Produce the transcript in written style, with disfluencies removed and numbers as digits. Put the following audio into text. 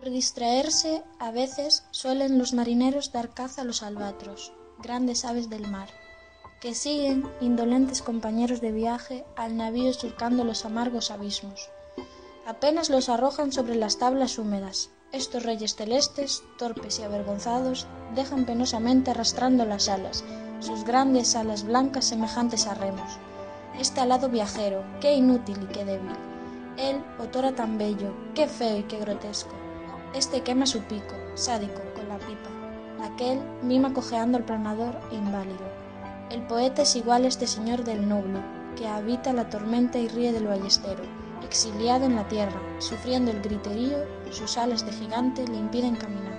Por distraerse, a veces, suelen los marineros dar caza a los albatros, grandes aves del mar, que siguen, indolentes compañeros de viaje, al navío surcando los amargos abismos. Apenas los arrojan sobre las tablas húmedas. Estos reyes celestes, torpes y avergonzados, dejan penosamente arrastrando las alas, sus grandes alas blancas semejantes a remos. Este alado viajero, qué inútil y qué débil. Él, otrora tan bello, qué feo y qué grotesco. Este quema su pico, sádico, con la pipa. Aquel mima cojeando al planador e inválido. El poeta es igual a este señor del nublo, que habita la tormenta y ríe del ballestero, exiliado en la tierra, sufriendo el griterío, sus alas de gigante le impiden caminar.